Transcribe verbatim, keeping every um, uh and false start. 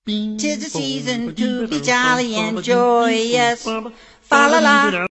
'Tis the season to be jolly and joyous. Fa la la.